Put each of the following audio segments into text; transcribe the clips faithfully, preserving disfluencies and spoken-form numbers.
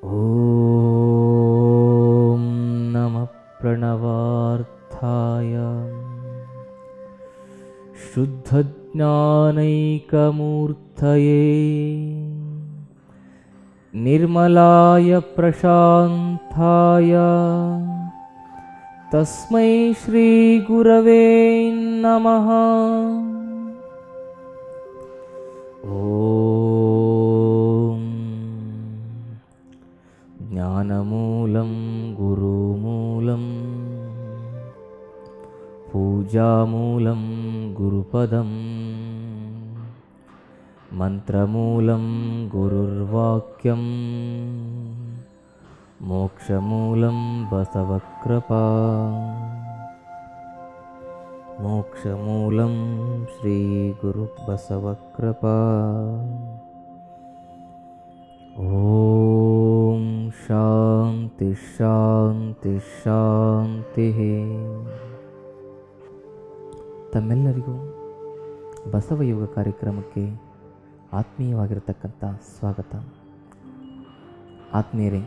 ಓಂ ನಮಃ ಪ್ರಣವಾರ್ಥಾಯ ಶುದ್ಧಜ್ಞಾನೈಕಮೂರ್ತಯೇ ನಿರ್ಮಲಾಯ ಪ್ರಶಾಂತಾಯ ತಸ್ಮೈ ಶ್ರೀ ಗುರವೇ ನಮಃ. ಓಂ ಜ್ಞಾನಮೂಲಂ ಗುರುಮೂಲಂ ಪೂಜಾಮೂಲಂ ಗುರುಪದಂ ಮಂತ್ರಮೂಲಂ ಗುರುರ್ವಾಕ್ಯಂ ಮೋಕ್ಷಮೂಲಂ ಬಸವಕೃಪಾ ಮೋಕ್ಷಮೂಲಂ ಶ್ರೀ ಗುರು ಬಸವಕೃಪಾ. ಓಂ ಶಾಂತಿ ಶಾಂತಿ ಶಾಂತಿ. ತಮ್ಮೆಲ್ಲರಿಗೂ ಬಸವಯೋಗ ಕಾರ್ಯಕ್ರಮಕ್ಕೆ ಆತ್ಮೀಯವಾಗಿರತಕ್ಕಂಥ ಸ್ವಾಗತ. ಆತ್ಮೀಯರೇ,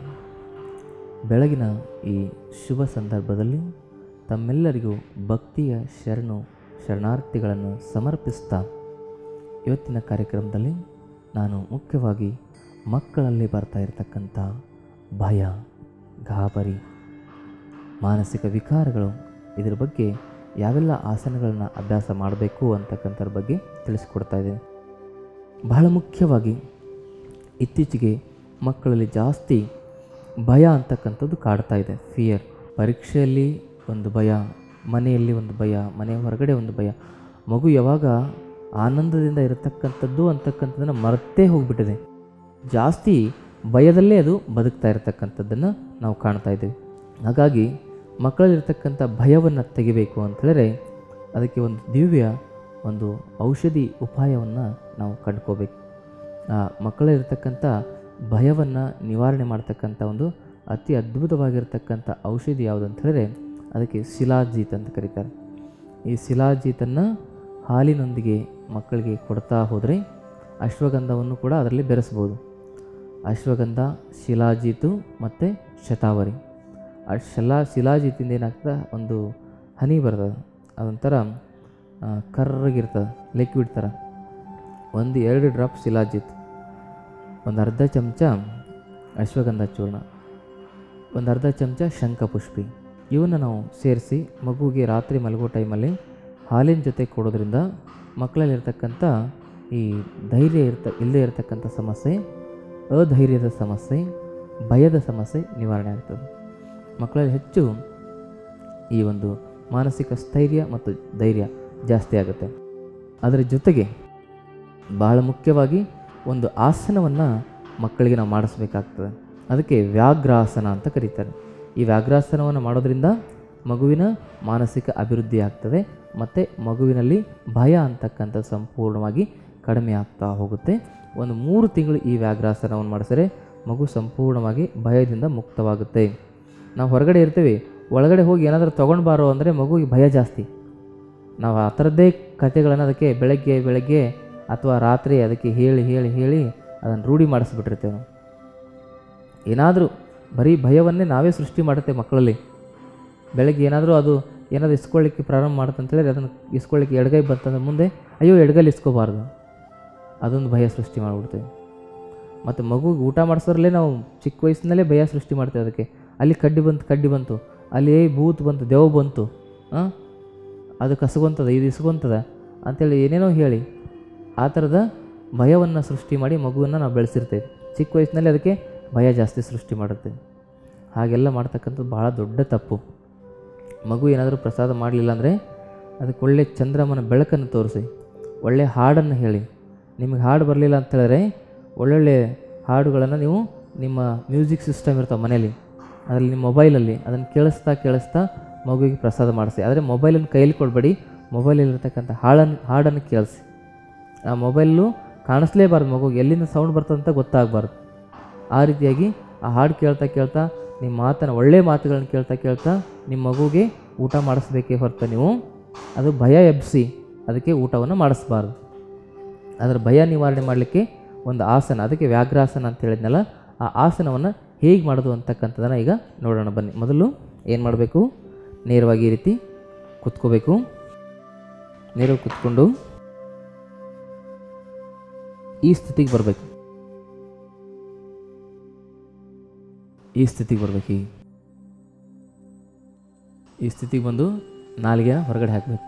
ಬೆಳಗಿನ ಈ ಶುಭ ಸಂದರ್ಭದಲ್ಲಿ ತಮ್ಮೆಲ್ಲರಿಗೂ ಭಕ್ತಿಯ ಶರಣು ಶರಣಾರ್ಥಿಗಳನ್ನು ಸಮರ್ಪಿಸ್ತಾ ಇವತ್ತಿನ ಕಾರ್ಯಕ್ರಮದಲ್ಲಿ ನಾನು ಮುಖ್ಯವಾಗಿ ಮಕ್ಕಳಲ್ಲಿ ಬರ್ತಾ ಇರತಕ್ಕಂಥ ಭಯ, ಗಾಬರಿ, ಮಾನಸಿಕ ವಿಕಾರಗಳು, ಇದರ ಬಗ್ಗೆ ಯಾವೆಲ್ಲ ಆಸನಗಳನ್ನು ಅಭ್ಯಾಸ ಮಾಡಬೇಕು ಅಂತಕ್ಕಂಥದ್ರ ಬಗ್ಗೆ ತಿಳಿಸ್ಕೊಡ್ತಾ ಇದ್ದೇನೆ. ಬಹಳ ಮುಖ್ಯವಾಗಿ ಇತ್ತೀಚೆಗೆ ಮಕ್ಕಳಲ್ಲಿ ಜಾಸ್ತಿ ಭಯ ಅಂತಕ್ಕಂಥದ್ದು ಕಾಡ್ತಾ ಇದೆ. ಫಿಯರ್, ಪರೀಕ್ಷೆಯಲ್ಲಿ ಒಂದು ಭಯ, ಮನೆಯಲ್ಲಿ ಒಂದು ಭಯ, ಮನೆಯ ಹೊರಗಡೆ ಒಂದು ಭಯ. ಮಗು ಯಾವಾಗ ಆನಂದದಿಂದ ಇರತಕ್ಕಂಥದ್ದು ಅಂತಕ್ಕಂಥದ್ದನ್ನು ಮರೆತೇ ಹೋಗಿಬಿಟ್ಟಿದೆ. ಜಾಸ್ತಿ ಭಯದಲ್ಲೇ ಅದು ಬದುಕ್ತಾ ಇರತಕ್ಕಂಥದ್ದನ್ನು ನಾವು ಕಾಣ್ತಾ ಇದ್ದೇವೆ. ಹಾಗಾಗಿ ಮಕ್ಕಳಲ್ಲಿರ್ತಕ್ಕಂಥ ಭಯವನ್ನು ತೆಗಿಬೇಕು ಅಂತೇಳಿದ್ರೆ ಅದಕ್ಕೆ ಒಂದು ದಿವ್ಯ ಒಂದು ಔಷಧಿ ಉಪಾಯವನ್ನು ನಾವು ಕಂಡ್ಕೋಬೇಕು. ಆ ಮಕ್ಕಳಲ್ಲಿರ್ತಕ್ಕಂಥ ಭಯವನ್ನು ನಿವಾರಣೆ ಮಾಡ್ತಕ್ಕಂಥ ಒಂದು ಅತಿ ಅದ್ಭುತವಾಗಿರ್ತಕ್ಕಂಥ ಔಷಧಿ ಯಾವುದು ಅಂತ ಹೇಳಿದ್ರೆ ಅದಕ್ಕೆ ಶಿಲಾಜೀತ್ ಅಂತ ಕರೀತಾರೆ. ಈ ಶಿಲಾಜೀತನ್ನು ಹಾಲಿನೊಂದಿಗೆ ಮಕ್ಕಳಿಗೆ ಕೊಡ್ತಾ ಹೋದರೆ ಅಶ್ವಗಂಧವನ್ನು ಕೂಡ ಅದರಲ್ಲಿ ಬೆರೆಸ್ಬೋದು. ಅಶ್ವಗಂಧ, ಶಿಲಾಜೀತು ಮತ್ತು ಶತಾವರಿ. ಆ ಶಲಾ ಶಿಲಾಜೀತಿಂದ ಏನಾಗ್ತದೆ, ಒಂದು ಹನಿ ಬರ್ತದೆ, ಅದೊಂಥರ ಕರ್ರಗಿರ್ತದೆ, ಲಿಕ್ವಿಡ್ ಥರ. ಒಂದು ಎರಡು ಡ್ರಾಪ್ ಶಿಲಾಜೀತ್, ಒಂದು ಅರ್ಧ ಚಮಚ ಅಶ್ವಗಂಧ ಚೂರ್ಣ, ಒಂದು ಅರ್ಧ ಚಮಚ ಶಂಖಪುಷ್ಪಿ, ಇವನ್ನು ನಾವು ಸೇರಿಸಿ ಮಗುವಿಗೆ ರಾತ್ರಿ ಮಲಗೋ ಟೈಮಲ್ಲಿ ಹಾಲಿನ ಜೊತೆ ಕೊಡೋದ್ರಿಂದ ಮಕ್ಕಳಲ್ಲಿರ್ತಕ್ಕಂಥ ಈ ಧೈರ್ಯ ಇರ್ತ ಇಲ್ಲದೇ ಇರತಕ್ಕಂಥ ಸಮಸ್ಯೆ, ಅಧೈರ್ಯದ ಸಮಸ್ಯೆ, ಭಯದ ಸಮಸ್ಯೆ ನಿವಾರಣೆ ಆಗ್ತದೆ. ಮಕ್ಕಳಲ್ಲಿ ಹೆಚ್ಚು ಈ ಒಂದು ಮಾನಸಿಕ ಸ್ಥೈರ್ಯ ಮತ್ತು ಧೈರ್ಯ ಜಾಸ್ತಿ ಆಗುತ್ತೆ. ಅದರ ಜೊತೆಗೆ ಬಹಳ ಮುಖ್ಯವಾಗಿ ಒಂದು ಆಸನವನ್ನು ಮಕ್ಕಳಿಗೆ ನಾವು ಮಾಡಿಸ್ಬೇಕಾಗ್ತದೆ. ಅದಕ್ಕೆ ವ್ಯಾಘ್ರಾಸನ ಅಂತ ಕರೀತಾರೆ. ಈ ವ್ಯಾಘ್ರಾಸನವನ್ನು ಮಾಡೋದ್ರಿಂದ ಮಗುವಿನ ಮಾನಸಿಕ ಅಭಿವೃದ್ಧಿ ಆಗ್ತದೆ ಮತ್ತು ಮಗುವಿನಲ್ಲಿ ಭಯ ಅಂತಕ್ಕಂಥ ಸಂಪೂರ್ಣವಾಗಿ ಕಡಿಮೆ ಆಗ್ತಾ ಹೋಗುತ್ತೆ. ಒಂದು ಮೂರು ತಿಂಗಳು ಈ ವ್ಯಾಘ್ರಾಸನವನ್ನು ಮಾಡಿಸಿದ್ರೆ ಮಗು ಸಂಪೂರ್ಣವಾಗಿ ಭಯದಿಂದ ಮುಕ್ತವಾಗುತ್ತೆ. ನಾವು ಹೊರಗಡೆ ಇರ್ತೀವಿ, ಒಳಗಡೆ ಹೋಗಿ ಏನಾದರೂ ತೊಗೊಂಡು ಬಾರೋ ಅಂದರೆ ಮಗುವಿಗೆ ಭಯ ಜಾಸ್ತಿ. ನಾವು ಆ ಥರದ್ದೇ ಕಥೆಗಳನ್ನು ಅದಕ್ಕೆ ಬೆಳಗ್ಗೆ ಬೆಳಗ್ಗೆ ಅಥವಾ ರಾತ್ರಿ ಅದಕ್ಕೆ ಹೇಳಿ ಹೇಳಿ ಹೇಳಿ ಅದನ್ನು ರೂಢಿ ಮಾಡಿಸ್ಬಿಟ್ಟಿರ್ತೇವೆ ನಾವು. ಏನಾದರೂ ಬರೀ ಭಯವನ್ನೇ ನಾವೇ ಸೃಷ್ಟಿ ಮಾಡುತ್ತೆ ಮಕ್ಕಳಲ್ಲಿ. ಬೆಳಗ್ಗೆ ಏನಾದರೂ ಅದು ಏನಾದರೂ ಇಸ್ಕೊಳ್ಳಿಕ್ಕೆ ಪ್ರಾರಂಭ ಮಾಡುತ್ತೆ ಅಂತೇಳಿದ್ರೆ ಅದನ್ನು ಇಸ್ಕೊಳ್ಳಿಕ್ಕೆ ಎಡಗೈ ಬಂತಂದ್ರೆ ಮುಂದೆ ಅಯ್ಯೋ ಎಡಗೈಲಿ ಇಸ್ಕೋಬಾರ್ದು, ಅದೊಂದು ಭಯ ಸೃಷ್ಟಿ ಮಾಡಿಬಿಡ್ತೇವೆ. ಮತ್ತು ಮಗುಗೆ ಊಟ ಮಾಡಿಸೋದ್ರಲ್ಲೇ ನಾವು ಚಿಕ್ಕ ವಯಸ್ಸಿನಲ್ಲೇ ಭಯ ಸೃಷ್ಟಿ ಮಾಡ್ತೇವೆ. ಅದಕ್ಕೆ ಅಲ್ಲಿ ಕಡ್ಡಿ ಬಂತು ಕಡ್ಡಿ ಬಂತು ಅಲ್ಲಿ ಭೂತ್ ಬಂತು, ದೆವ್ ಬಂತು, ಅದು ಕಸಗೊಂತದ, ಇದು ಇಸ್ಕೊಂತದ ಅಂಥೇಳಿ ಏನೇನೋ ಹೇಳಿ ಆ ಥರದ ಭಯವನ್ನು ಸೃಷ್ಟಿ ಮಾಡಿ ಮಗುವನ್ನು ನಾವು ಬೆಳೆಸಿರ್ತೇವೆ. ಚಿಕ್ಕ ವಯಸ್ಸಿನಲ್ಲಿ ಅದಕ್ಕೆ ಭಯ ಜಾಸ್ತಿ ಸೃಷ್ಟಿ ಮಾಡುತ್ತೆ. ಹಾಗೆಲ್ಲ ಮಾಡ್ತಕ್ಕಂಥದ್ದು ಭಾಳ ದೊಡ್ಡ ತಪ್ಪು. ಮಗು ಏನಾದರೂ ಪ್ರಸಾದ ಮಾಡಲಿಲ್ಲ ಅಂದರೆ ಅದಕ್ಕೆ ಒಳ್ಳೆಯ ಚಂದ್ರಮನ ಬೆಳಕನ್ನು ತೋರಿಸಿ, ಒಳ್ಳೆಯ ಹಾಡನ್ನು ಹೇಳಿ. ನಿಮಗೆ ಹಾಡು ಬರಲಿಲ್ಲ ಅಂತ ಹೇಳಿದ್ರೆ ಒಳ್ಳೊಳ್ಳೆ ಹಾಡುಗಳನ್ನು ನೀವು ನಿಮ್ಮ ಮ್ಯೂಸಿಕ್ ಸಿಸ್ಟಮ್ ಇರ್ತಾವೆ ಮನೇಲಿ, ಅದರಲ್ಲಿ ನಿಮ್ಮ ಮೊಬೈಲಲ್ಲಿ ಅದನ್ನು ಕೇಳಿಸ್ತಾ ಕೇಳಿಸ್ತಾ ಮಗುವಿಗೆ ಪ್ರಸಾದ ಮಾಡಿಸಿ. ಆದರೆ ಮೊಬೈಲನ್ನು ಕೈಯಲ್ಲಿ ಕೊಡಬೇಡಿ, ಮೊಬೈಲಲ್ಲಿರ್ತಕ್ಕಂಥ ಹಾಡನ್ನು ಹಾಡನ್ನು ಕೇಳಿಸಿ. ಆ ಮೊಬೈಲು ಕಾಣಿಸ್ಲೇಬಾರ್ದು, ಮಗುಗೆ ಎಲ್ಲಿಂದ ಸೌಂಡ್ ಬರ್ತದಂತ ಗೊತ್ತಾಗಬಾರ್ದು. ಆ ರೀತಿಯಾಗಿ ಆ ಹಾಡು ಕೇಳ್ತಾ ಕೇಳ್ತಾ ನಿಮ್ಮ ಮಾತನ್ನು, ಒಳ್ಳೆಯ ಮಾತುಗಳನ್ನು ಕೇಳ್ತಾ ಕೇಳ್ತಾ ನಿಮ್ಮ ಮಗುಗೆ ಊಟ ಮಾಡಿಸ್ಬೇಕೇ ಹೊರತು ನೀವು ಅದು ಭಯ ಎಬ್ಬಿಸಿ ಅದಕ್ಕೆ ಊಟವನ್ನು ಮಾಡಿಸ್ಬಾರ್ದು. ಅದರ ಭಯ ನಿವಾರಣೆ ಮಾಡಲಿಕ್ಕೆ ಒಂದು ಆಸನ, ಅದಕ್ಕೆ ವ್ಯಾಘ್ರಾಸನ ಅಂತ ಹೇಳಿದ್ನಲ್ಲ, ಆ ಆಸನವನ್ನು ಹೇಗೆ ಮಾಡೋದು ಅಂತಕ್ಕಂಥದ್ದನ್ನು ಈಗ ನೋಡೋಣ ಬನ್ನಿ. ಮೊದಲು ಏನು ಮಾಡಬೇಕು, ನೇರವಾಗಿ ಈ ರೀತಿ ಕುತ್ಕೋಬೇಕು. ನೇರವಾಗಿ ಕುತ್ಕೊಂಡು ಈ ಸ್ಥಿತಿಗೆ ಬರಬೇಕು. ಈ ಸ್ಥಿತಿಗೆ ಬರಬೇಕು. ಈ ಈ ಸ್ಥಿತಿಗೆ ಬಂದು ನಾಲಿಗೆನ ಹೊರಗಡೆ ಹಾಕಬೇಕು.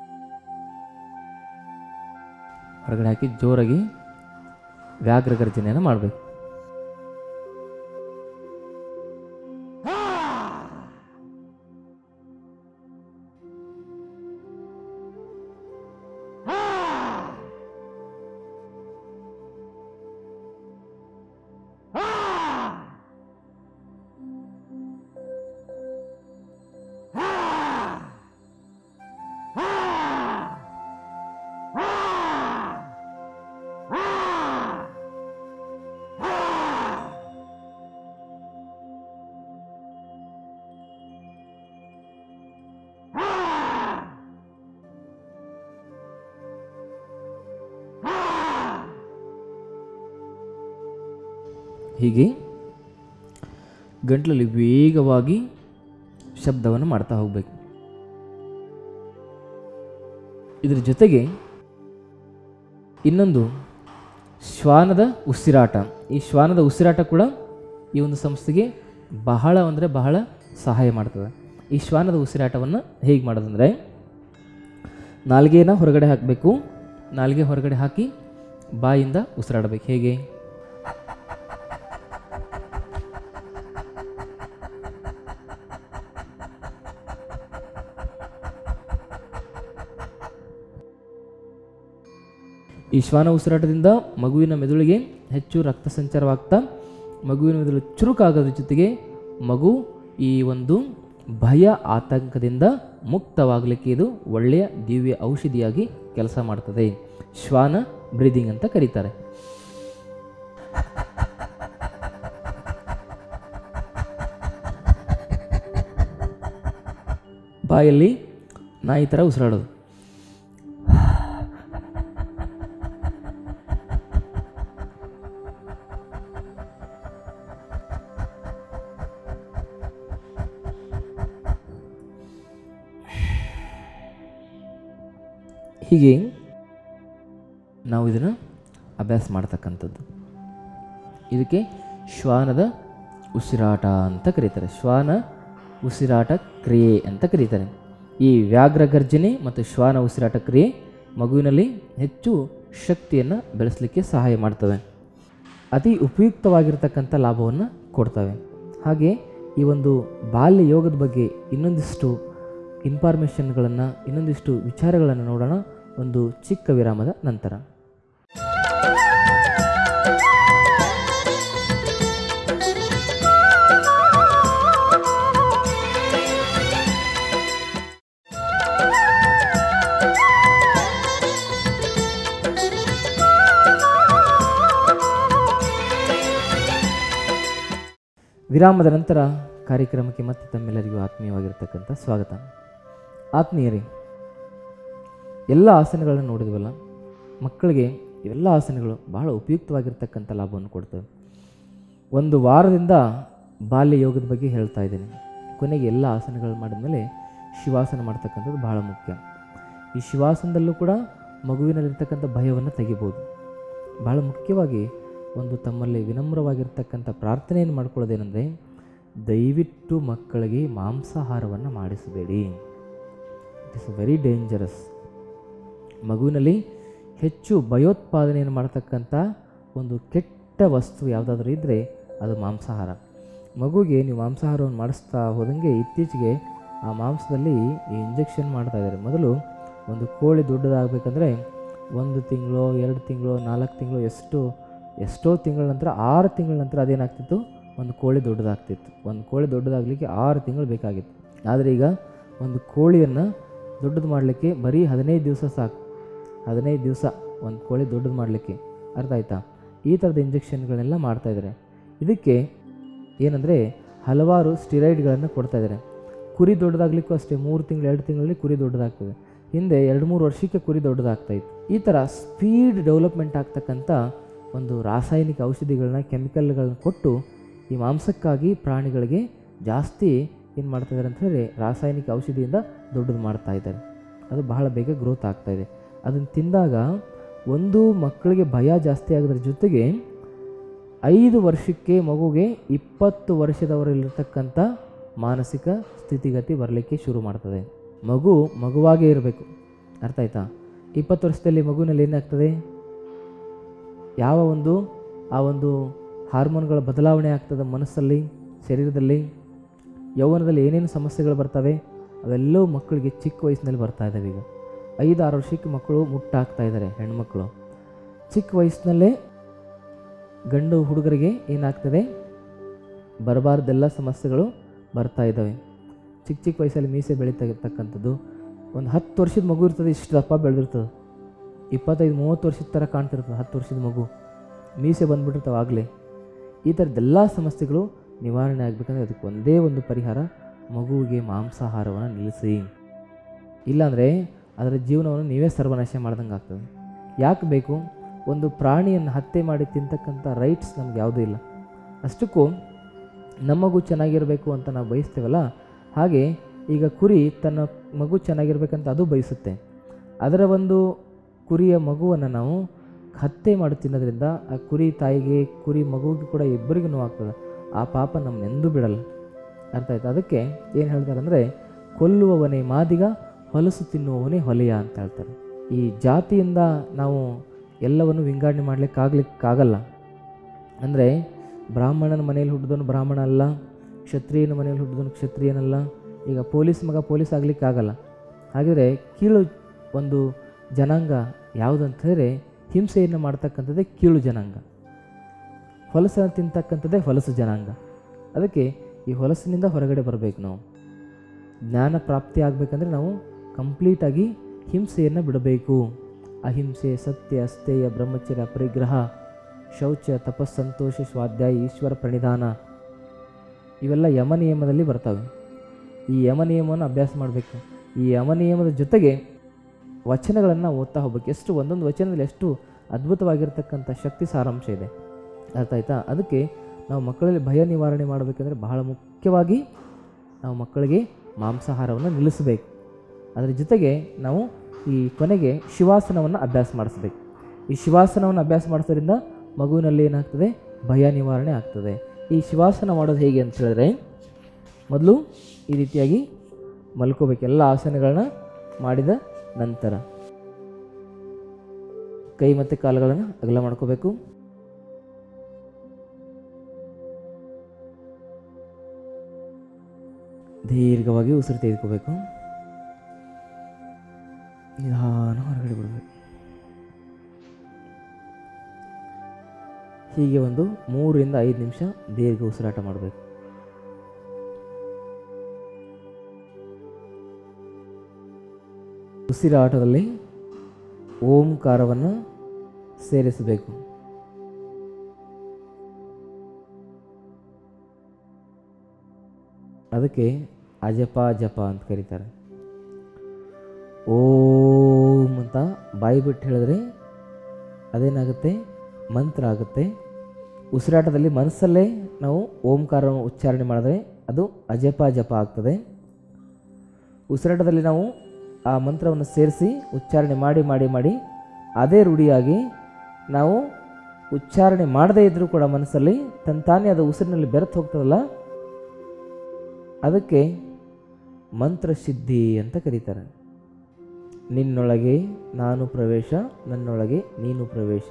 ಹೊರಗಡೆ ಹಾಕಿ ಜೋರಾಗಿ ವ್ಯಾಘ್ರ ಗರ್ಜನೆಯನ್ನು ಮಾಡಬೇಕು. ಹೀಗೆ ಗಂಟಲಲ್ಲಿ ವೇಗವಾಗಿ ಶಬ್ದವನ್ನು ಮಾಡ್ತಾ ಹೋಗಬೇಕು. ಇದರ ಜೊತೆಗೆ ಇನ್ನೊಂದು ಶ್ವಾನದ ಉಸಿರಾಟ. ಈ ಶ್ವಾನದ ಉಸಿರಾಟ ಕೂಡ ಈ ಒಂದು ಸಂಸ್ಥೆಗೆ ಬಹಳ ಅಂದರೆ ಬಹಳ ಸಹಾಯ ಮಾಡ್ತದೆ. ಈ ಶ್ವಾನದ ಉಸಿರಾಟವನ್ನು ಹೇಗೆ ಮಾಡೋದಂದರೆ, ನಾಲಿಗೆಯನ್ನು ಹೊರಗಡೆ ಹಾಕಬೇಕು. ನಾಲಿಗೆ ಹೊರಗಡೆ ಹಾಕಿ ಬಾಯಿಂದ ಉಸಿರಾಡಬೇಕು. ಹೇಗೆ, ಈ ಶ್ವಾನ ಉಸಿರಾಟದಿಂದ ಮಗುವಿನ ಮೆದುಳಿಗೆ ಹೆಚ್ಚು ರಕ್ತ ಸಂಚಾರವಾಗ್ತಾ ಮಗುವಿನ ಮೆದುಳು ಚುರುಕಾಗೋದ್ರ ಜೊತೆಗೆ ಮಗು ಈ ಒಂದು ಭಯ ಆತಂಕದಿಂದ ಮುಕ್ತವಾಗಲಿಕ್ಕೆ ಇದು ಒಳ್ಳೆಯ ದಿವ್ಯ ಔಷಧಿಯಾಗಿ ಕೆಲಸ ಮಾಡ್ತದೆ. ಶ್ವಾನ ಬ್ರೀದಿಂಗ್ ಅಂತ ಕರೀತಾರೆ. ಬಾಯಲ್ಲಿ ನಾಯಿ ಥರ ಉಸಿರಾಡೋದು. ಹೀಗೆ ನಾವು ಇದನ್ನು ಅಭ್ಯಾಸ ಮಾಡ್ತಕ್ಕಂಥದ್ದು. ಇದಕ್ಕೆ ಶ್ವಾನದ ಉಸಿರಾಟ ಅಂತ ಕರೀತಾರೆ. ಶ್ವಾನ ಉಸಿರಾಟ ಕ್ರಿಯೆ ಅಂತ ಕರೀತಾರೆ. ಈ ವ್ಯಾಘ್ರ ಗರ್ಜನೆ ಮತ್ತು ಶ್ವಾನ ಉಸಿರಾಟ ಕ್ರಿಯೆ ಮಗುವಿನಲ್ಲಿ ಹೆಚ್ಚು ಶಕ್ತಿಯನ್ನು ಬೆಳೆಸಲಿಕ್ಕೆ ಸಹಾಯ ಮಾಡ್ತವೆ. ಅತಿ ಉಪಯುಕ್ತವಾಗಿರ್ತಕ್ಕಂಥ ಲಾಭವನ್ನು ಕೊಡ್ತವೆ. ಹಾಗೆ ಈ ಒಂದು ಬಾಲ್ಯ ಯೋಗದ ಬಗ್ಗೆ ಇನ್ನೊಂದಿಷ್ಟು ಇನ್ಫಾರ್ಮೇಷನ್ಗಳನ್ನು, ಇನ್ನೊಂದಿಷ್ಟು ವಿಚಾರಗಳನ್ನು ನೋಡೋಣ ಒಂದು ಚಿಕ್ಕ ವಿರಾಮದ ನಂತರ. ವಿರಾಮದ ನಂತರ ಕಾರ್ಯಕ್ರಮಕ್ಕೆ ಮತ್ತೆ ತಮ್ಮೆಲ್ಲರಿಗೂ ಆತ್ಮೀಯವಾಗಿರ್ತಕ್ಕಂಥ ಸ್ವಾಗತ. ಆತ್ಮೀಯರೇ, ಎಲ್ಲ ಆಸನಗಳನ್ನು ನೋಡಿದ್ವಲ್ಲ, ಮಕ್ಕಳಿಗೆ ಇವೆಲ್ಲ ಆಸನಗಳು ಬಹಳ ಉಪಯುಕ್ತವಾಗಿರ್ತಕ್ಕಂಥ ಲಾಭವನ್ನು ಕೊಡ್ತವೆ. ಒಂದು ವಾರದಿಂದ ಬಾಲ್ಯ ಯೋಗದ ಬಗ್ಗೆ ಹೇಳ್ತಾ ಇದ್ದೀನಿ. ಕೊನೆಗೆ ಎಲ್ಲ ಆಸನಗಳು ಮಾಡಿದ್ಮೇಲೆ ಶಿವಾಸನ ಮಾಡ್ತಕ್ಕಂಥದ್ದು ಬಹಳ ಮುಖ್ಯ. ಈ ಶಿವಾಸನದಲ್ಲೂ ಕೂಡ ಮಗುವಿನಲ್ಲಿರ್ತಕ್ಕಂಥ ಭಯವನ್ನು ತೆಗಿಬೋದು. ಬಹಳ ಮುಖ್ಯವಾಗಿ ಒಂದು ತಮ್ಮಲ್ಲಿ ವಿನಮ್ರವಾಗಿರ್ತಕ್ಕಂಥ ಪ್ರಾರ್ಥನೆಯನ್ನು ಮಾಡ್ಕೊಳ್ಳೋದೇನೆಂದರೆ, ದಯವಿಟ್ಟು ಮಕ್ಕಳಿಗೆ ಮಾಂಸಾಹಾರವನ್ನು ಮಾಡಿಸಬೇಡಿ. It is very dangerous. ಮಗುವಿನಲ್ಲಿ ಹೆಚ್ಚು ಭಯೋತ್ಪಾದನೆಯನ್ನು ಮಾಡ್ತಕ್ಕಂಥ ಒಂದು ಕೆಟ್ಟ ವಸ್ತು ಯಾವುದಾದ್ರೂ ಇದ್ದರೆ ಅದು ಮಾಂಸಾಹಾರ. ಮಗುಗೆ ನೀವು ಮಾಂಸಾಹಾರವನ್ನು ಮಾಡಿಸ್ತಾ ಹೋದಂಗೆ ಇತ್ತೀಚೆಗೆ ಆ ಮಾಂಸದಲ್ಲಿ ಈ ಇಂಜೆಕ್ಷನ್ ಮಾಡ್ತಾಯಿದ್ದಾರೆ. ಮೊದಲು ಒಂದು ಕೋಳಿ ದೊಡ್ಡದಾಗಬೇಕಂದ್ರೆ ಒಂದು ತಿಂಗಳು, ಎರಡು ತಿಂಗಳು, ನಾಲ್ಕು ತಿಂಗಳು, ಎಷ್ಟು ಎಷ್ಟೋ ತಿಂಗಳ ನಂತರ, ಆರು ತಿಂಗಳ ನಂತರ ಅದೇನಾಗ್ತಿತ್ತು, ಒಂದು ಕೋಳಿ ದೊಡ್ಡದಾಗ್ತಿತ್ತು. ಒಂದು ಕೋಳಿ ದೊಡ್ಡದಾಗಲಿಕ್ಕೆ ಆರು ತಿಂಗಳು ಬೇಕಾಗಿತ್ತು. ಆದರೆ ಈಗ ಒಂದು ಕೋಳಿಯನ್ನು ದೊಡ್ಡದು ಮಾಡಲಿಕ್ಕೆ ಬರೀ ಹದಿನೈದು ದಿವಸ ಸಾಕು. ಹದಿನೈದು ದಿವಸ ಒಂದು ಕೋಳಿ ದೊಡ್ಡದು ಮಾಡಲಿಕ್ಕೆ. ಅರ್ಥ ಆಯ್ತಾ? ಈ ಥರದ ಇಂಜೆಕ್ಷನ್ಗಳನ್ನೆಲ್ಲ ಮಾಡ್ತಾಯಿದ್ದಾರೆ. ಇದಕ್ಕೆ ಏನಂದರೆ ಹಲವಾರು ಸ್ಟಿರಾಯ್ಡ್ಗಳನ್ನು ಕೊಡ್ತಾಯಿದ್ದಾರೆ. ಕುರಿ ದೊಡ್ಡದಾಗಲಿಕ್ಕೂ ಅಷ್ಟೇ, ಮೂರು ತಿಂಗಳು ಎರಡು ತಿಂಗಳಲ್ಲಿ ಕುರಿ ದೊಡ್ಡದಾಗ್ತದೆ. ಹಿಂದೆ ಎರಡು ಮೂರು ವರ್ಷಕ್ಕೆ ಕುರಿ ದೊಡ್ಡದಾಗ್ತಾಯಿತ್ತು. ಈ ಥರ ಸ್ಪೀಡ್ ಡೆವಲಪ್ಮೆಂಟ್ ಆಗ್ತಕ್ಕಂಥ ಒಂದು ರಾಸಾಯನಿಕ ಔಷಧಿಗಳನ್ನ, ಕೆಮಿಕಲ್ಗಳನ್ನ ಕೊಟ್ಟು ಈ ಮಾಂಸಕ್ಕಾಗಿ ಪ್ರಾಣಿಗಳಿಗೆ ಜಾಸ್ತಿ ಏನು ಮಾಡ್ತಾ ಇದ್ದಾರೆ ಅಂತ ಹೇಳಿ ರಾಸಾಯನಿಕ ಔಷಧಿಯಿಂದ ದೊಡ್ಡದು ಮಾಡ್ತಾ ಇದ್ದಾರೆ. ಅದು ಬಹಳ ಬೇಗ ಗ್ರೋತ್ ಆಗ್ತಾಯಿದೆ. ಅದನ್ನು ತಿಂದಾಗ ಒಂದು ಮಕ್ಕಳಿಗೆ ಭಯ ಜಾಸ್ತಿ ಆಗೋದ್ರ ಜೊತೆಗೆ ಐದು ವರ್ಷಕ್ಕೆ ಮಗುಗೆ ಇಪ್ಪತ್ತು ವರ್ಷದವರಲ್ಲಿರ್ತಕ್ಕಂಥ ಮಾನಸಿಕ ಸ್ಥಿತಿಗತಿ ಬರಲಿಕ್ಕೆ ಶುರು ಮಾಡ್ತದೆ. ಮಗು ಮಗುವಾಗೇ ಇರಬೇಕು, ಅರ್ಥ ಆಯ್ತಾ? ಇಪ್ಪತ್ತು ವರ್ಷದಲ್ಲಿ ಮಗುವಿನಲ್ಲಿ ಏನಾಗ್ತದೆ, ಯಾವ ಒಂದು ಆ ಒಂದು ಹಾರ್ಮೋನ್ಗಳ ಬದಲಾವಣೆ ಆಗ್ತದೆ ಮನಸ್ಸಲ್ಲಿ, ಶರೀರದಲ್ಲಿ, ಯೌವನದಲ್ಲಿ ಏನೇನು ಸಮಸ್ಯೆಗಳು ಬರ್ತವೆ ಅವೆಲ್ಲವೂ ಮಕ್ಕಳಿಗೆ ಚಿಕ್ಕ ವಯಸ್ಸಿನಲ್ಲಿ ಬರ್ತಾ ಇದ್ದಾವೆ. ಈಗ ಐದು ಆರು ವರ್ಷಕ್ಕೆ ಮಕ್ಕಳು ಮುಟ್ಟಾಗ್ತಾ ಇದ್ದಾರೆ, ಹೆಣ್ಮಕ್ಳು. ಚಿಕ್ಕ ವಯಸ್ಸಿನಲ್ಲೇ ಗಂಡು ಹುಡುಗರಿಗೆ ಏನಾಗ್ತದೆ, ಬರಬಾರ್ದೆಲ್ಲ ಸಮಸ್ಯೆಗಳು ಬರ್ತಾ ಇದ್ದಾವೆ. ಚಿಕ್ಕ ಚಿಕ್ಕ ವಯಸ್ಸಲ್ಲಿ ಮೀಸೆ ಬೆಳೀತಾ ಇರ್ತಕ್ಕಂಥದ್ದು. ಒಂದು ಹತ್ತು ವರ್ಷದ ಮಗು ಇರ್ತದೆ, ಇಷ್ಟು ದಪ್ಪ ಬೆಳೆದಿರ್ತದೆ. ಇಪ್ಪತ್ತೈದು ಮೂವತ್ತು ವರ್ಷದ ಥರ ಕಾಣ್ತಿರ್ತದೆ ಹತ್ತು ವರ್ಷದ ಮಗು, ಮೀಸೆ ಬಂದುಬಿಟ್ಟಿರ್ತಾವೆ ಆಗಲೇ. ಈ ಥರದ್ದೆಲ್ಲ ಸಮಸ್ಯೆಗಳು ನಿವಾರಣೆ ಆಗಬೇಕಂದ್ರೆ ಅದಕ್ಕೆ ಒಂದೇ ಒಂದು ಪರಿಹಾರ, ಮಗುವಿಗೆ ಮಾಂಸಾಹಾರವನ್ನು ನಿಲ್ಲಿಸಿ. ಇಲ್ಲಾಂದರೆ ಅದರ ಜೀವನವನ್ನು ನೀವೇ ಸರ್ವನಾಶ ಮಾಡ್ದಂಗೆ ಆಗ್ತದೆ. ಯಾಕೆ ಬೇಕು? ಒಂದು ಪ್ರಾಣಿಯನ್ನು ಹತ್ಯೆ ಮಾಡಿ ತಿಂತಕ್ಕಂಥ ರೈಟ್ಸ್ ನಮ್ಗೆ ಯಾವುದೂ ಇಲ್ಲ. ಅಷ್ಟಕ್ಕೂ ನಮ್ಮ ಮಗು ಚೆನ್ನಾಗಿರಬೇಕು ಅಂತ ನಾವು ಬಯಸ್ತೇವಲ್ಲ, ಹಾಗೆ ಈಗ ಕುರಿ ತನ್ನ ಮಗು ಚೆನ್ನಾಗಿರ್ಬೇಕಂತ ಅದು ಬಯಸುತ್ತೆ. ಅದರ ಒಂದು ಕುರಿಯ ಮಗುವನ್ನು ನಾವು ಹತ್ಯೆ ಮಾಡಿ ತಿನ್ನೋದ್ರಿಂದ ಆ ಕುರಿ ತಾಯಿಗೆ ಕುರಿ ಮಗುವಿಗೆ ಕೂಡ ಇಬ್ಬರಿಗೂ ನೋವಾಗ್ತದೆ. ಆ ಪಾಪ ನಮ್ಮನ್ನೆಂದೂ ಬಿಡಲ್ಲ, ಅರ್ಥ ಆಯ್ತು? ಅದಕ್ಕೆ ಏನು ಹೇಳ್ತಾರೆ ಅಂದರೆ, ಕೊಲ್ಲುವವನೇ ಮಾದಿಗ, ಹೊಲಸು ತಿನ್ನುವವನೇ ಹೊಲೆಯ ಅಂತ ಹೇಳ್ತಾರೆ. ಈ ಜಾತಿಯಿಂದ ನಾವು ಎಲ್ಲವನ್ನು ವಿಂಗಡಣೆ ಮಾಡಲಿಕ್ಕಾಗಲಿಕ್ಕಾಗಲ್ಲ. ಅಂದರೆ ಬ್ರಾಹ್ಮಣನ ಮನೆಯಲ್ಲಿ ಹುಟ್ಟಿದವನು ಬ್ರಾಹ್ಮಣ ಅಲ್ಲ, ಕ್ಷತ್ರಿಯನ ಮನೆಯಲ್ಲಿ ಹುಟ್ಟಿದವನು ಕ್ಷತ್ರಿಯನಲ್ಲ. ಈಗ ಪೊಲೀಸ್ ಮಗ ಪೊಲೀಸ್ ಆಗಲಿಕ್ಕಾಗಲ್ಲ. ಹಾಗಿದ್ರೆ ಕೀಳು ಒಂದು ಜನಾಂಗ ಯಾವುದಂತ ಹೇಳಿದ್ರೆ ಹಿಂಸೆಯನ್ನು ಮಾಡ್ತಕ್ಕಂಥದ್ದೇ ಕೀಳು ಜನಾಂಗ, ಹೊಲಸನ್ನು ತಿಂತಕ್ಕಂಥದ್ದೇ ಹೊಲಸು ಜನಾಂಗ. ಅದಕ್ಕೆ ಈ ಹೊಲಸಿನಿಂದ ಹೊರಗಡೆ ಬರಬೇಕು. ನಾವು ಜ್ಞಾನ ಪ್ರಾಪ್ತಿ ಆಗಬೇಕಂದ್ರೆ ನಾವು ಕಂಪ್ಲೀಟಾಗಿ ಹಿಂಸೆಯನ್ನು ಬಿಡಬೇಕು. ಅಹಿಂಸೆ, ಸತ್ಯ, ಅಸ್ಥೇಯ, ಬ್ರಹ್ಮಚರ್ಯ, ಪರಿಗ್ರಹ, ಶೌಚ, ತಪಸ್, ಸಂತೋಷ, ಸ್ವಾಧ್ಯಾಯ, ಈಶ್ವರ ಪ್ರಣಿಧಾನ ಇವೆಲ್ಲ ಯಮ ನಿಯಮದಲ್ಲಿ ಬರ್ತವೆ. ಈ ಯಮ ನಿಯಮವನ್ನು ಅಭ್ಯಾಸ ಮಾಡಬೇಕು. ಈ ಯಮ ನಿಯಮದ ಜೊತೆಗೆ ವಚನಗಳನ್ನು ಓದ್ತಾ ಹೋಗ್ಬೇಕು. ಎಷ್ಟು ಒಂದೊಂದು ವಚನದಲ್ಲಿ ಎಷ್ಟು ಅದ್ಭುತವಾಗಿರ್ತಕ್ಕಂಥ ಶಕ್ತಿ ಸಾರಾಂಶ ಇದೆ, ಅರ್ಥ ಆಯ್ತಾ? ಅದಕ್ಕೆ ನಾವು ಮಕ್ಕಳಲ್ಲಿ ಭಯ ನಿವಾರಣೆ ಮಾಡಬೇಕಂದ್ರೆ ಬಹಳ ಮುಖ್ಯವಾಗಿ ನಾವು ಮಕ್ಕಳಿಗೆ ಮಾಂಸಾಹಾರವನ್ನು ನಿಲ್ಲಿಸಬೇಕು. ಅದರ ಜೊತೆಗೆ ನಾವು ಈ ಕೊನೆಗೆ ಶಿವಾಸನವನ್ನು ಅಭ್ಯಾಸ ಮಾಡಿಸ್ಬೇಕು. ಈ ಶಿವಾಸನವನ್ನು ಅಭ್ಯಾಸ ಮಾಡಿಸೋದ್ರಿಂದ ಮಗುವಿನಲ್ಲಿ ಏನಾಗ್ತದೆ, ಭಯ ನಿವಾರಣೆ ಆಗ್ತದೆ. ಈ ಶಿವಾಸನ ಮಾಡೋದು ಹೇಗೆ ಅಂತ ಹೇಳಿದ್ರೆ, ಮೊದಲು ಈ ರೀತಿಯಾಗಿ ಮಲ್ಕೋಬೇಕು. ಎಲ್ಲ ಆಸನಗಳನ್ನ ಮಾಡಿದ ನಂತರ ಕೈ ಮತ್ತು ಕಾಲುಗಳನ್ನು ಅಗಲ ಮಾಡ್ಕೋಬೇಕು. ದೀರ್ಘವಾಗಿ ಉಸಿರು ತೆಗೆದುಕೋಬೇಕು. ನಿಧಾನ ಹೊರಗಡೆ ಬಿಡಬೇಕು. ಹೀಗೆ ಒಂದು ಮೂರರಿಂದ ಐದು ನಿಮಿಷ ದೀರ್ಘ ಉಸಿರಾಟ ಮಾಡಬೇಕು. ಉಸಿರಾಟದಲ್ಲಿ ಓಂಕಾರವನ್ನು ಸೇರಿಸಬೇಕು. ಅದಕ್ಕೆ ಅಜಪ ಜಪ ಅಂತ ಕರೀತಾರೆ. ಓಂ ಅಂತ ಬಾಯಿ ಬಿಟ್ಟು ಹೇಳಿದ್ರೆ ಅದೇನಾಗುತ್ತೆ, ಮಂತ್ರ ಆಗುತ್ತೆ. ಉಸಿರಾಟದಲ್ಲಿ ಮನಸ್ಸಲ್ಲೇ ನಾವು ಓಂಕಾರವನ್ನು ಉಚ್ಚಾರಣೆ ಮಾಡಿದ್ರೆ ಅದು ಅಜಪ ಜಪ ಆಗ್ತದೆ. ಉಸಿರಾಟದಲ್ಲಿ ನಾವು ಆ ಮಂತ್ರವನ್ನು ಸೇರಿಸಿ ಉಚ್ಚಾರಣೆ ಮಾಡಿ ಮಾಡಿ ಮಾಡಿ ಅದೇ ರೂಢಿಯಾಗಿ ನಾವು ಉಚ್ಚಾರಣೆ ಮಾಡದೇ ಇದ್ದರೂ ಕೂಡ ಮನಸ್ಸಲ್ಲಿ ತಂತಾನೇ ಅದು ಉಸಿರಿನಲ್ಲಿ ಬೆರೆತು ಹೋಗ್ತದಲ್ಲ, ಅದಕ್ಕೆ ಮಂತ್ರಸಿದ್ಧಿ ಅಂತ ಕರೀತಾರೆ. ನಿನ್ನೊಳಗೆ ನಾನು ಪ್ರವೇಶ, ನನ್ನೊಳಗೆ ನೀನು ಪ್ರವೇಶ.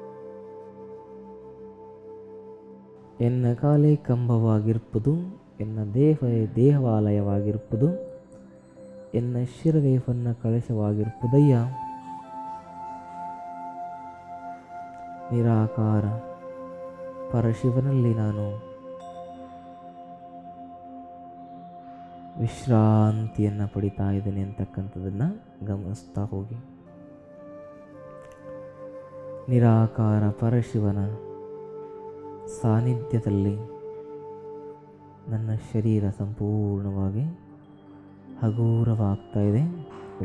ಎನ್ನ ಕಾಲೇ ಕಂಬವಾಗಿರ್ಪುದು, ಎನ್ನ ದೇಹವೇ ದೇಹವಾಲಯವಾಗಿರ್ಪುದು, ಎನ್ನ ಶಿರವೇ ಹೊನ್ನ ಕಳಶವಾಗಿರ್ಪುದಯ್ಯ. ನಿರಾಕಾರ ಪರಶಿವನಲ್ಲಿ ನಾನು ವಿಶ್ರಾಂತಿಯನ್ನು ಪಡಿತಾ ಇದ್ದೇನೆ ಅಂತಕ್ಕಂಥದ್ದನ್ನು ಗಮನಿಸ್ತಾ ಹೋಗಿ. ನಿರಾಕಾರ ಪರಶಿವನ ಸಾನ್ನಿಧ್ಯದಲ್ಲಿ ನನ್ನ ಶರೀರ ಸಂಪೂರ್ಣವಾಗಿ ಹಗೂರವಾಗ್ತಾ ಇದೆ,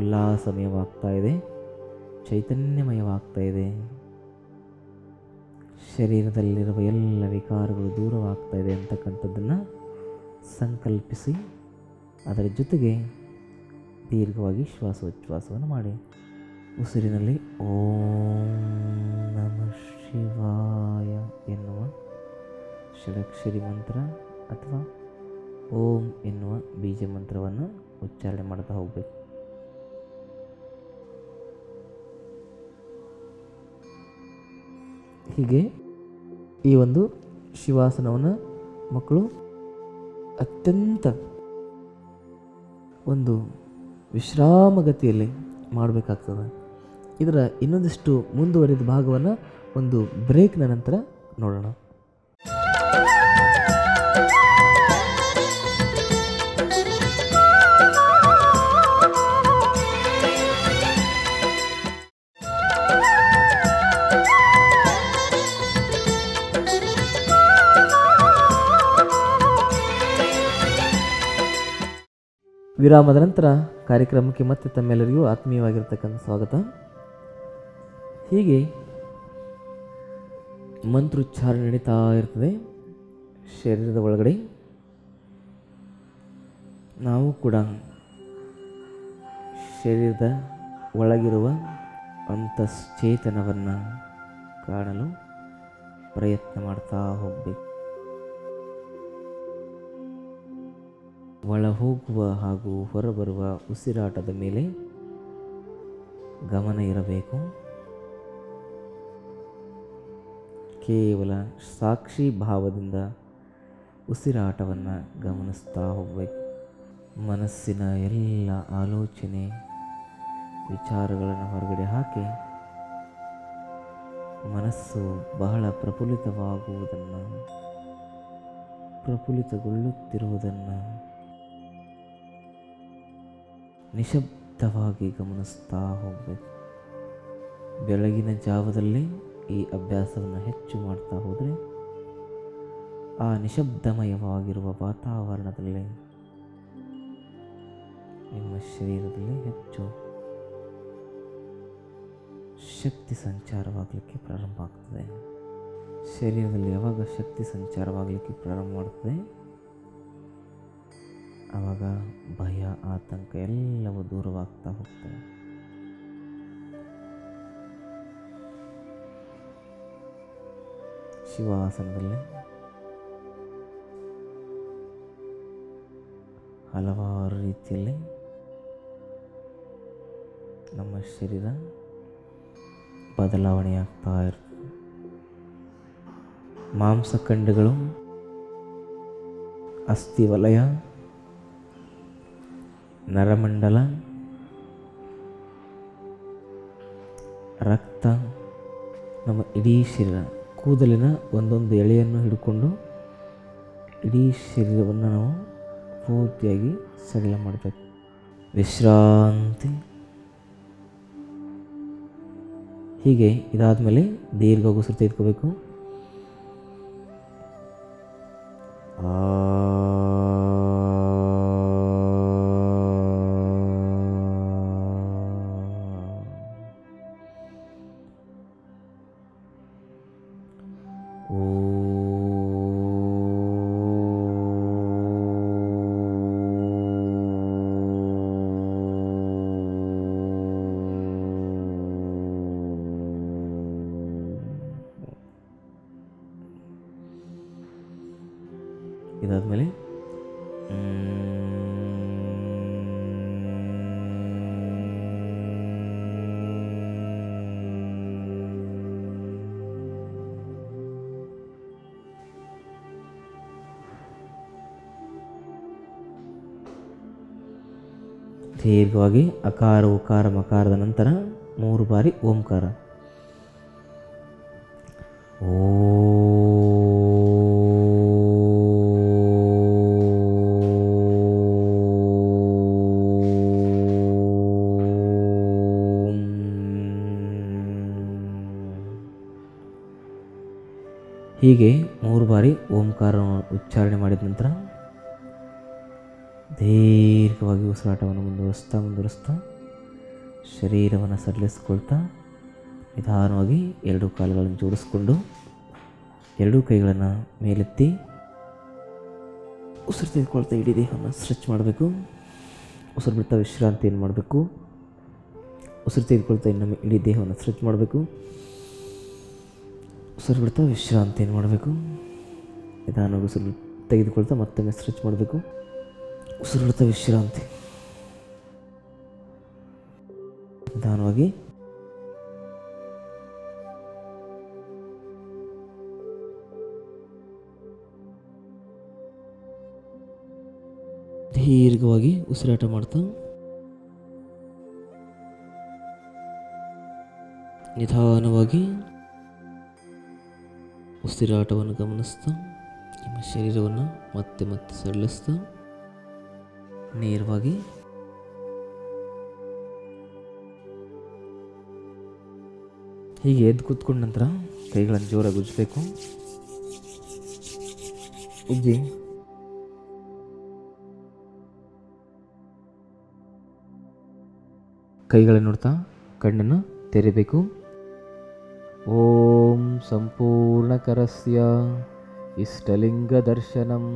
ಉಲ್ಲಾಸಮಯವಾಗ್ತಾ ಇದೆ, ಚೈತನ್ಯಮಯವಾಗ್ತಾ ಇದೆ. ಶರೀರದಲ್ಲಿರುವ ಎಲ್ಲ ವಿಕಾರಗಳು ದೂರವಾಗ್ತಾ ಇದೆ ಅಂತಕ್ಕಂಥದ್ದನ್ನು ಸಂಕಲ್ಪಿಸಿ ಅದರ ಜೊತೆಗೆ ದೀರ್ಘವಾಗಿ ಶ್ವಾಸೋಚ್ಛ್ವಾಸವನ್ನು ಮಾಡಿ. ಉಸಿರಿನಲ್ಲಿ ಓಂ ನಮಃ ಶಿವಾಯ ಎನ್ನುವ ಷಡಕ್ಷರಿ ಮಂತ್ರ ಅಥವಾ ಓಂ ಎನ್ನುವ ಬೀಜ ಮಂತ್ರವನ್ನು ಉಚ್ಚಾರಣೆ ಮಾಡ್ತಾ ಹೋಗಬೇಕು. ಹೀಗೆ ಈ ಒಂದು ಶಿವಾಸನವನ್ನು ಮಕ್ಕಳು ಅತ್ಯಂತ ಒಂದು ವಿಶ್ರಾಮಗತಿಯಲ್ಲಿ ಮಾಡಬೇಕಾಗ್ತದೆ. ಇದರ ಇನ್ನೊಂದಿಷ್ಟು ಮುಂದುವರಿದ ಭಾಗವನ್ನು ಒಂದು ಬ್ರೇಕ್ನ ನಂತರ ನೋಡೋಣ. ವಿರಾಮದ ನಂತರ ಕಾರ್ಯಕ್ರಮಕ್ಕೆ ಮತ್ತೆ ತಮ್ಮೆಲ್ಲರಿಗೂ ಆತ್ಮೀಯವಾಗಿರ್ತಕ್ಕಂಥ ಸ್ವಾಗತ. ಹೀಗೆ ಮಂತ್ರೋಚ್ಚಾರಣೆ ನಡೀತಾ ಇರ್ತದೆ ಶರೀರದ ಒಳಗಡೆ. ನಾವು ಕೂಡ ಶರೀರದ ಒಳಗಿರುವ ಅಂತಶ್ಚೇತನವನ್ನು ಕಾಣಲು ಪ್ರಯತ್ನ ಮಾಡ್ತಾ ಹೋಗಬೇಕು. ಒಳ ಹೋಗುವ ಹಾಗೂ ಹೊರಬರುವ ಉಸಿರಾಟದ ಮೇಲೆ ಗಮನ ಇರಬೇಕು. ಕೇವಲ ಸಾಕ್ಷಿ ಭಾವದಿಂದ ಉಸಿರಾಟವನ್ನು ಗಮನಿಸ್ತಾ ಹೋಗಬೇಕು. ಮನಸ್ಸಿನ ಎಲ್ಲ ಆಲೋಚನೆ ವಿಚಾರಗಳನ್ನು ಹೊರಗಡೆ ಹಾಕಿ ಮನಸ್ಸು ಬಹಳ ಪ್ರಫುಲ್ಲಿತವಾಗುವುದನ್ನು, ಪ್ರಫುಲ್ಲಿತಗೊಳ್ಳುತ್ತಿರುವುದನ್ನು ನಿಶಬ್ದವಾಗಿ ಗಮನಿಸ್ತಾ ಹೋಗಬೇಕು. ಬೆಳಗಿನ ಜಾವದಲ್ಲಿ ಈ ಅಭ್ಯಾಸವನ್ನು ಹೆಚ್ಚು ಮಾಡ್ತಾ ಹೋದರೆ ಆ ನಿಶಬ್ದಮಯವಾಗಿರುವ ವಾತಾವರಣದಲ್ಲಿ ನಿಮ್ಮ ಶರೀರದಲ್ಲಿ ಹೆಚ್ಚು ಶಕ್ತಿ ಸಂಚಾರವಾಗಲಿಕ್ಕೆ ಪ್ರಾರಂಭ ಆಗ್ತದೆ. ಶರೀರದಲ್ಲಿ ಯಾವಾಗ ಶಕ್ತಿ ಸಂಚಾರವಾಗಲಿಕ್ಕೆ ಪ್ರಾರಂಭ ಮಾಡ್ತದೆ ಆವಾಗ ಭಯ, ಆತಂಕ ಎಲ್ಲವೂ ದೂರವಾಗ್ತಾ ಹೋಗ್ತದೆ. ಶಿವಾಸನದಲ್ಲಿ ಹಲವಾರು ರೀತಿಯಲ್ಲಿ ನಮ್ಮ ಶರೀರ ಬದಲಾವಣೆಯಾಗ್ತಾ ಇರ್ತದೆ. ಮಾಂಸಖಂಡಗಳು, ಅಸ್ಥಿವಲಯ, ನರಮಂಡಲ, ರಕ್ತ, ನಮ್ಮ ಇಡೀ ಶರೀರ, ಕೂದಲಿನ ಒಂದೊಂದು ಎಳೆಯನ್ನು ಹಿಡ್ಕೊಂಡು ಇಡೀ ಶರೀರವನ್ನು ನಾವು ಪೂರ್ತಿಯಾಗಿ ಸಡಿಲ ಮಾಡಬೇಕು. ವಿಶ್ರಾಂತಿ. ಹೀಗೆ ಇದಾದ ಮೇಲೆ ದೀರ್ಘ ಉಸಿರು ತೆಗೆದುಕೋಬೇಕು. ಇದಾದಮೇಲೆ ದೀರ್ಘವಾಗಿ ಅಕಾರ, ಉಕಾರ, ಮಕಾರದ ನಂತರ ಮೂರು ಬಾರಿ ಓಂಕಾರ. ಓ ಹೀಗೆ ಮೂರು ಬಾರಿ ಓಂಕಾರ ಉಚ್ಚಾರಣೆ ಮಾಡಿದ ನಂತರ ದೀರ್ಘವಾಗಿ ಉಸಿರಾಟವನ್ನು ಮುಂದುವರಿಸ್ತಾ ಮುಂದುವರಿಸ್ತಾ ಶರೀರವನ್ನು ಸಡಿಲಿಸ್ಕೊಳ್ತಾ ನಿಧಾನವಾಗಿ ಎರಡು ಕಾಲುಗಳನ್ನು ಜೋಡಿಸ್ಕೊಂಡು ಎರಡೂ ಕೈಗಳನ್ನು ಮೇಲೆತ್ತಿ ಉಸಿರು ತೆಗೆದುಕೊಳ್ತಾ ಇಡೀ ದೇಹವನ್ನು ಸ್ಟ್ರೆಚ್ ಮಾಡಬೇಕು. ಉಸಿರು ಬಿಡ್ತಾ ವಿಶ್ರಾಂತಿಯನ್ನು ಮಾಡಬೇಕು. ಉಸಿರು ತೆಗೆದುಕೊಳ್ತಾ ಇನ್ನೊಮ್ಮೆ ಇಡೀ ದೇಹವನ್ನು ಸ್ಟ್ರೆಚ್ ಮಾಡಬೇಕು. ಉಸಿರು ಬಿಡ್ತಾ ವಿಶ್ರಾಂತಿಯನ್ನು ಮಾಡಬೇಕು. ನಿಧಾನವಾಗಿ ಉಸಿರು ತೆಗೆದುಕೊಳ್ತಾ ಮತ್ತೊಮ್ಮೆ ಸ್ಟ್ರೆಚ್ ಮಾಡಬೇಕು. ಉಸಿರು ಬಿಡ್ತಾ ವಿಶ್ರಾಂತಿ. ನಿಧಾನವಾಗಿ ದೀರ್ಘವಾಗಿ ಉಸಿರಾಟ ಮಾಡ್ತಾ ನಿಧಾನವಾಗಿ ಉಸಿರಾಟವನ್ನು ಗಮನಿಸ್ತಾ ನಿಮ್ಮ ಶರೀರವನ್ನು ಮತ್ತೆ ಮತ್ತೆ ಸಡಿಲಿಸ್ತಾ ನೇರವಾಗಿ ಹೀಗೆ ಎದ್ದು ಕೂತ್ಕೊಂಡ ನಂತರ ಕೈಗಳನ್ನು ಜೋರಾಗಿ ಉಜ್ಜಬೇಕು. ಉಜ್ಜಿ ಕೈಗಳನ್ನು ನೋಡ್ತಾ ಕಣ್ಣನ್ನು ತೆರೆಯಬೇಕು. ಓಂ ಸಂಪೂರ್ಣಕರಸ್ಯ ಇಷ್ಟಲಿಂಗ ದರ್ಶನಂ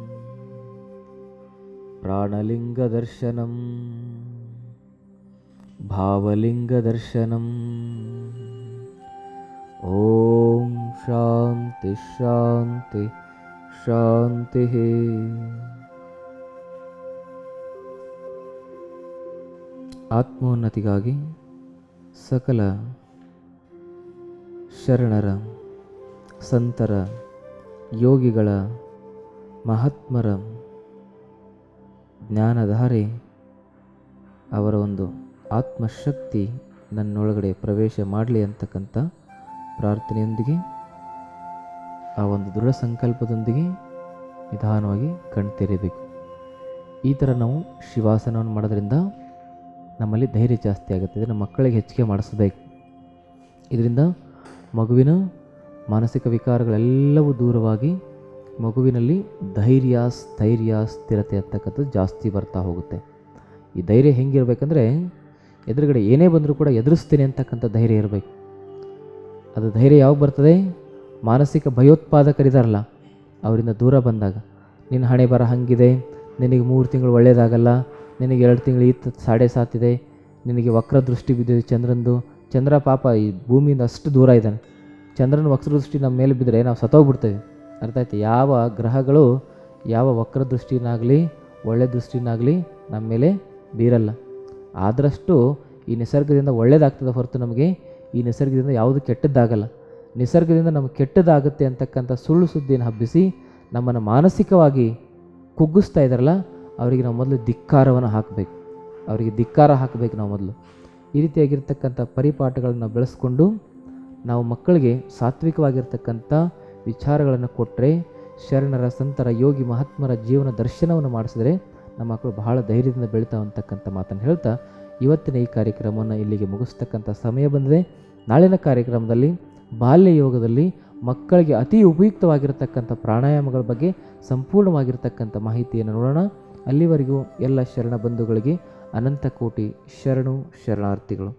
ಪ್ರಾಣಲಿಂಗ ದರ್ಶನಂ ಭಾವಲಿಂಗ ದರ್ಶನಂ. ಓಂ ಶಾಂತಿ ಶಾಂತಿ ಶಾಂತಿ. ಆತ್ಮೋನ್ನತಿಗಾಗಿ ಸಕಲ ಶರಣರ, ಸಂತರ, ಯೋಗಿಗಳ, ಮಹಾತ್ಮರ ಜ್ಞಾನಧಾರೆ ಅವರ ಒಂದು ಆತ್ಮಶಕ್ತಿ ನನ್ನೊಳಗಡೆ ಪ್ರವೇಶ ಮಾಡಲಿ ಅಂತಕ್ಕಂಥ ಪ್ರಾರ್ಥನೆಯೊಂದಿಗೆ, ಆ ಒಂದು ದೃಢ ಸಂಕಲ್ಪದೊಂದಿಗೆ ನಿಧಾನವಾಗಿ ಕಣ್ತೆರೆಯಬೇಕು. ಈ ಥರ ನಾವು ಶಿವಾಸನವನ್ನು ಮಾಡೋದ್ರಿಂದ ನಮ್ಮಲ್ಲಿ ಧೈರ್ಯ ಜಾಸ್ತಿ ಆಗುತ್ತದೆ. ನಮ್ಮ ಮಕ್ಕಳಿಗೆ ಹೆಚ್ಚಿಗೆ ಮಾಡಿಸಬೇಕು. ಇದರಿಂದ ಮಗುವಿನ ಮಾನಸಿಕ ವಿಕಾರಗಳೆಲ್ಲವೂ ದೂರವಾಗಿ ಮಗುವಿನಲ್ಲಿ ಧೈರ್ಯ, ಸ್ಥೈರ್ಯ, ಸ್ಥಿರತೆ ಅಂತಕ್ಕಂಥದ್ದು ಜಾಸ್ತಿ ಬರ್ತಾ ಹೋಗುತ್ತೆ. ಈ ಧೈರ್ಯ ಹೆಂಗಿರಬೇಕಂದ್ರೆ ಎದುರುಗಡೆ ಏನೇ ಬಂದರೂ ಕೂಡ ಎದುರಿಸ್ತೀನಿ ಅಂತಕ್ಕಂಥ ಧೈರ್ಯ ಇರಬೇಕು. ಅದು ಧೈರ್ಯ ಯಾವಾಗ ಬರ್ತದೆ? ಮಾನಸಿಕ ಭಯೋತ್ಪಾದಕರಿದಾರಲ್ಲ ಅವರಿಂದ ದೂರ ಬಂದಾಗ. ನಿನ್ನ ಹಣೆ ಬರ ಹಂಗಿದೆ, ನಿನಗೆ ಮೂರು ತಿಂಗಳು ಒಳ್ಳೆಯದಾಗಲ್ಲ, ನಿನಗೆ ಎರಡು ತಿಂಗಳು ಇತ್ತು ಸಾಡೆ ಸಾತಿದೆ, ನಿನಗೆ ವಕ್ರದೃಷ್ಟಿ ಬಿದ್ದಿದೆ ಚಂದ್ರಂದು. ಚಂದ್ರ ಪಾಪ ಈ ಭೂಮಿಯಿಂದ ಅಷ್ಟು ದೂರ ಇದ್ದಾನೆ. ಚಂದ್ರನ ವಕ್ರದೃಷ್ಟಿ ನಮ್ಮ ಮೇಲೆ ಬಿದ್ದರೆ ನಾವು ಸತ್ತೋಗ್ಬಿಡ್ತೇವೆ. ಅರ್ಥ ಆಯ್ತು? ಯಾವ ಗ್ರಹಗಳು ಯಾವ ವಕ್ರದೃಷ್ಟಿನಾಗಲಿ ಒಳ್ಳೆ ದೃಷ್ಟಿನಾಗಲಿ ನಮ್ಮ ಮೇಲೆ ಬೀರಲ್ಲ. ಆದಷ್ಟು ಈ ನಿಸರ್ಗದಿಂದ ಒಳ್ಳೆಯದಾಗ್ತದೆ ಹೊರತು ನಮಗೆ ಈ ನಿಸರ್ಗದಿಂದ ಯಾವುದು ಕೆಟ್ಟದ್ದಾಗಲ್ಲ. ನಿಸರ್ಗದಿಂದ ನಮಗೆ ಕೆಟ್ಟದಾಗುತ್ತೆ ಅಂತಕ್ಕಂಥ ಸುಳ್ಳು ಸುದ್ದಿಯನ್ನು ಹಬ್ಬಿಸಿ ನಮ್ಮನ್ನು ಮಾನಸಿಕವಾಗಿ ಕುಗ್ಗಿಸ್ತಾ ಇದ್ದಾರಲ್ಲ ಅವರಿಗೆ ನಾವು ಮೊದಲು ಧಿಕ್ಕಾರವನ್ನು ಹಾಕಬೇಕು. ಅವರಿಗೆ ಧಿಕ್ಕಾರ ಹಾಕಬೇಕು ನಾವು ಮೊದಲು. ಈ ರೀತಿಯಾಗಿರ್ತಕ್ಕಂಥ ಪರಿಪಾಠಗಳನ್ನು ಬೆಳೆಸ್ಕೊಂಡು ನಾವು ಮಕ್ಕಳಿಗೆ ಸಾತ್ವಿಕವಾಗಿರ್ತಕ್ಕಂಥ ವಿಚಾರಗಳನ್ನು ಕೊಟ್ಟರೆ, ಶರಣರ, ಸಂತರ, ಯೋಗಿ ಮಹಾತ್ಮರ ಜೀವನ ದರ್ಶನವನ್ನು ಮಾಡಿಸಿದ್ರೆ ನಮ್ಮ ಮಕ್ಕಳು ಬಹಳ ಧೈರ್ಯದಿಂದ ಬೆಳೀತಾವೆ ಅಂತಕ್ಕಂಥ ಮಾತನ್ನು ಹೇಳ್ತಾ ಇವತ್ತಿನ ಈ ಕಾರ್ಯಕ್ರಮವನ್ನು ಇಲ್ಲಿಗೆ ಮುಗಿಸ್ತಕ್ಕಂಥ ಸಮಯ ಬಂದಿದೆ. ನಾಳಿನ ಕಾರ್ಯಕ್ರಮದಲ್ಲಿ ಬಾಲ್ಯ ಯೋಗದಲ್ಲಿ ಮಕ್ಕಳಿಗೆ ಅತಿ ಉಪಯುಕ್ತವಾಗಿರತಕ್ಕಂಥ ಪ್ರಾಣಾಯಾಮಗಳ ಬಗ್ಗೆ ಸಂಪೂರ್ಣವಾಗಿರ್ತಕ್ಕಂಥ ಮಾಹಿತಿಯನ್ನು ನೋಡೋಣ. ಅಲ್ಲಿವರೆಗೂ ಎಲ್ಲ ಶರಣ ಬಂಧುಗಳಿಗೆ ಅನಂತ ಕೋಟಿ ಶರಣು ಶರಣಾರ್ಥಿಗಳು.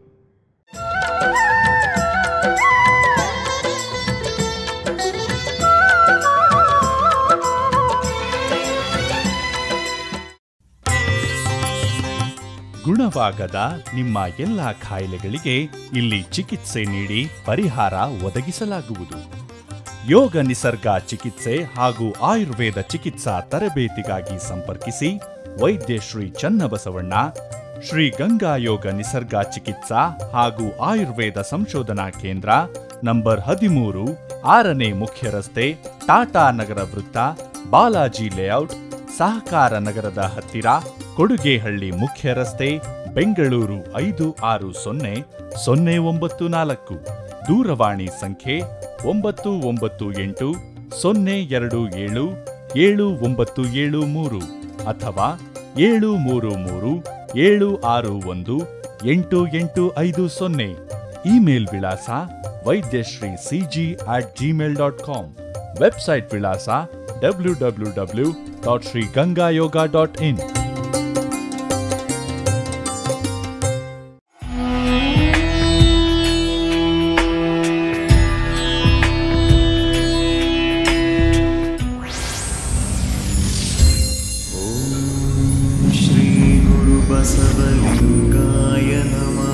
ಗುಣವಾಗದ ನಿಮ್ಮ ಎಲ್ಲ ಕಾಯಿಲೆಗಳಿಗೆ ಇಲ್ಲಿ ಚಿಕಿತ್ಸೆ ನೀಡಿ ಪರಿಹಾರ ಒದಗಿಸಲಾಗುವುದು. ಯೋಗ ನಿಸರ್ಗ ಚಿಕಿತ್ಸೆ ಹಾಗೂ ಆಯುರ್ವೇದ ಚಿಕಿತ್ಸಾ ತರಬೇತಿಗಾಗಿ ಸಂಪರ್ಕಿಸಿ ವೈದ್ಯ ಶ್ರೀ ಚನ್ನಬಸವಣ್ಣ, ಶ್ರೀ ಗಂಗಾ ಯೋಗ ನಿಸರ್ಗ ಚಿಕಿತ್ಸಾ ಹಾಗೂ ಆಯುರ್ವೇದ ಸಂಶೋಧನಾ ಕೇಂದ್ರ, ನಂಬರ್ ಹದಿಮೂರು, ಆರನೇ ಮುಖ್ಯ ರಸ್ತೆ, ಟಾಟಾ ನಗರ ವೃತ್ತ, ಬಾಲಾಜಿ ಲೇಔಟ್, ಸಹಕಾರ ನಗರದ ಹತ್ತಿರ, ಕೊಡುಗೆಹಳ್ಳಿ ಮುಖ್ಯ ರಸ್ತೆ, ಬೆಂಗಳೂರು ಐದು ಆರು ಸೊನ್ನೆ ಸೊನ್ನೆ ಒಂಬತ್ತು ನಾಲ್ಕು. ದೂರವಾಣಿ ಸಂಖ್ಯೆ ಒಂಬತ್ತು ಒಂಬತ್ತು ಎಂಟು ಸೊನ್ನೆ ಎರಡು ಏಳು ಏಳು ಒಂಬತ್ತು ಏಳು ಮೂರು ಅಥವಾ ಏಳು ಮೂರು ಮೂರು ಏಳು ಆರು ಒಂದು ಎಂಟು ಎಂಟು ಐದು ಸೊನ್ನೆ. ಇಮೇಲ್ ವಿಳಾಸ Vaidyashree CG at Gmail dot com. Website ವಿಳಾಸ W W W dot Shri Ganga Yoga dot in. बसवलिङ्गाय नमः।